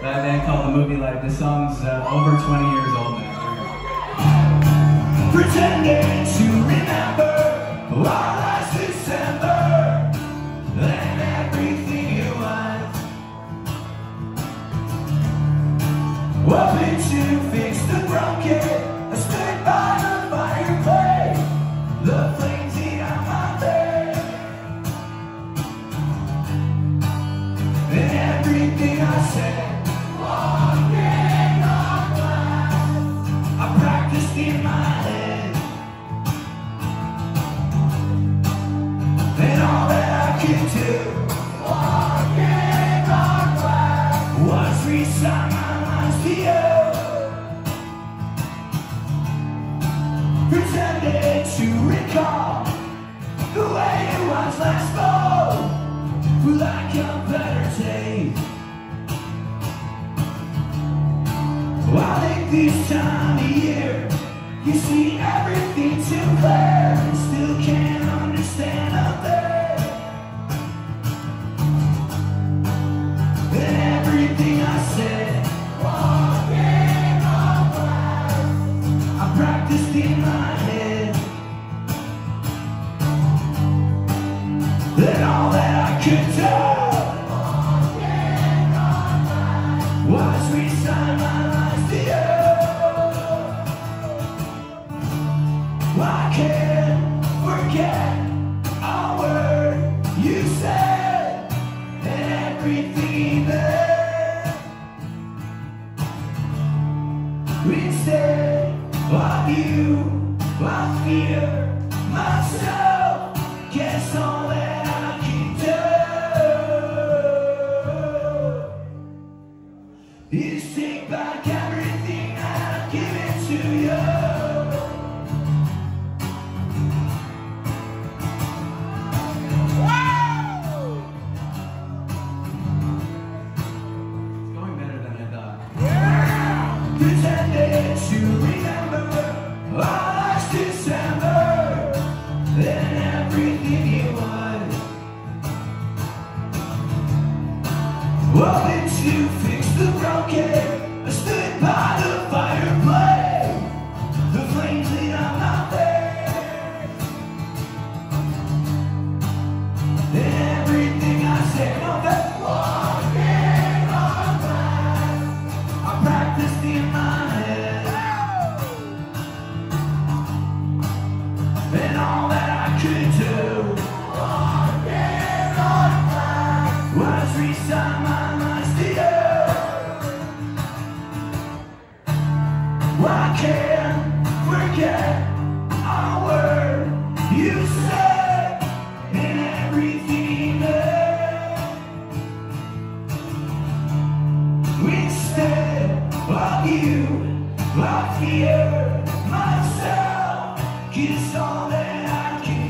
By a band called The Movie Life. This song's over 20 years old now. Pretending to remember our last December and everything it was. Hoping to fix the broken, I stood by the fireplace, the flames eat on my face, and everything I said, walking on glass, I practiced in my head, and all that I could do, walking on glass, was resign my mind to you. Pretended to recall the way it was last fall, like a better taste. I think this time of year, you see everything too clear, and still can't understand up there. And everything I said, walking on glass, I practiced in my head, and all that I could do, walking on glass, was resign my life to you. I can't forget a word you said, and everything there. Instead of you, I fear myself. Guess all that I can do is take back everything that I've given to you. It's going better than I thought. Pretended to remember our last December and everything it was. Hoping to fix the broken, I stood by the fireplace, the flames lit on my face, and everything I said on that walking on glass, I practiced in my head, and all that I could do, walking on glass, was resign my life to you. I can't forget a word you said, and everything there. Instead of you, I fear myself. 'Cause all that I can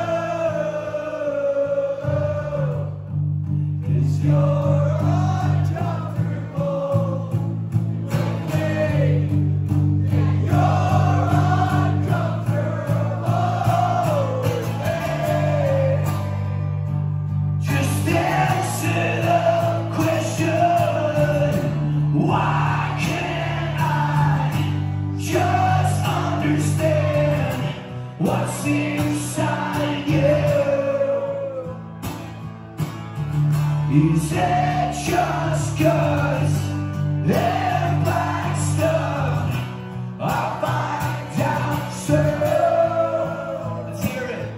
do is you're uncomfortable with me, and you're uncomfortable with me. Just answer the question, why can't I just understand what's inside you? Is it just 'cause they're black stuff I find out so? Let's hear it.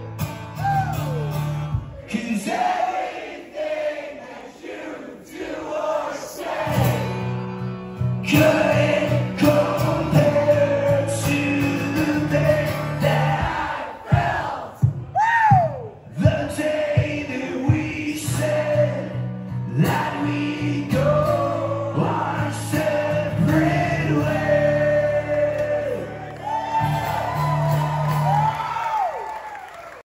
'Cause everything that you do or say couldn't compare to the thing that I felt the day that we said that we